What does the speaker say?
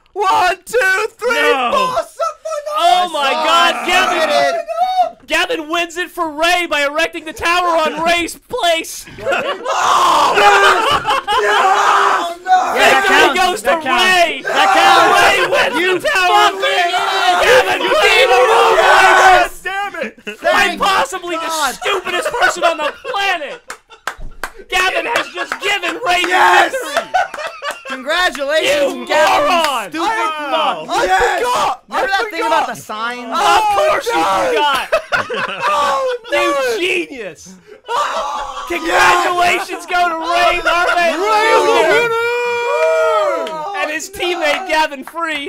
1, 2, 3, No. 4. Oh my God, Gavin wins it for Ray by erecting the tower on Ray's place. Oh, no! Yeah, Victory goes to Ray. Ray wins the tower. Gavin played the wrong way. Yes, damn it! Quite possibly the stupidest person on the planet. Gavin has just given Ray the victory. Congratulations, You Gavin. moron! Stupid I fuck. forgot! Remember that thing about the signs? Of course you forgot. Oh, no! You genius. Congratulations go to Ray Marvin Jr. and his teammate Gavin Free.